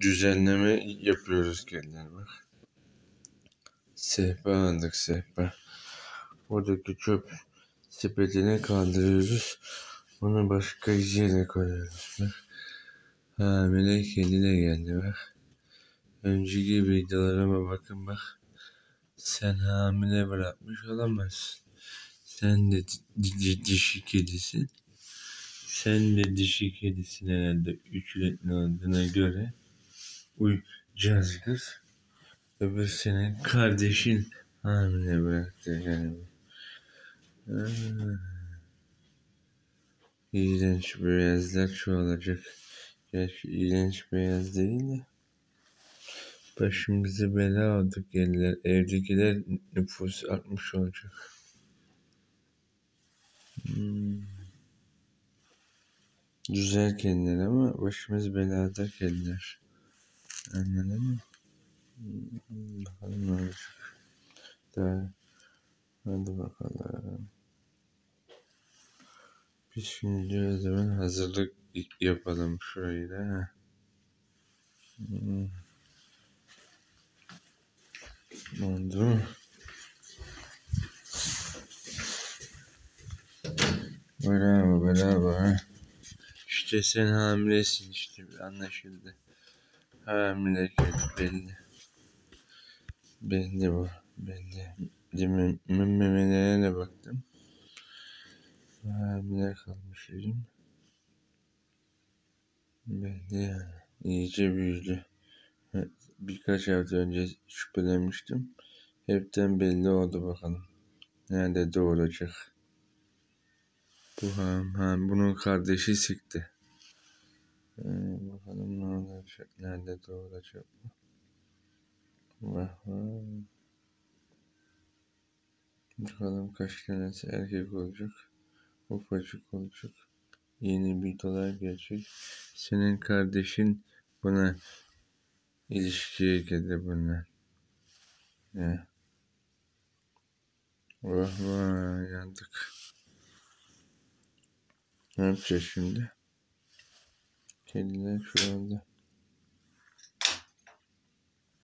düzenleme yapıyoruz kendilerine bak. Sehpa aldık, sehpa. Oradaki çöp sepetine kaldırıyoruz. Onu başka yere koyuyoruz. Bak. Hamile kedi de geldi bak. Önceki videolarıma bakın bak. Sen hamile bırakmış olamazsın. Sen de dişi kedisin. Sen de dişi kedisin herhalde ücretli olduğuna göre. Uyacağız kız. Öbür senin kardeşin hamile bıraktı yani. İğrenç beyazlar çoğalacak. Gerçi iğrenç beyaz değil de. Başımıza bela aldık geldiler. Evdekiler nüfus artmış olacak. Güzel kendiler ama başımız belada kendiler. Anladın mı? Bakalım ne olacak. Daha. Hadi bakalım. Biz şimdi o zaman hazırlık yapalım şurayı da. Oldu mu? Bravo, bravo. İşte sen hamilesin işte, anlaşıldı. Hamile kedi belli. Belli bu, belli. Memelerine baktım. Hamile kalmışım. Belli yani. İyice büyüdü. Birkaç hafta önce şüphelenmiştim. Hepten belli oldu bakalım. Nerede doğuracak? Bunun kardeşi sikti. Bakalım ne olacak? Nerede doğuracak? Bakalım kaç tanesi erkek olacak. Ufacık olacak. Yeni videolar gelecek. Senin kardeşin buna ilişkiye girdi bunlar. Ya. Vah yandık. Ne yapacağız şimdi? Kediler şu anda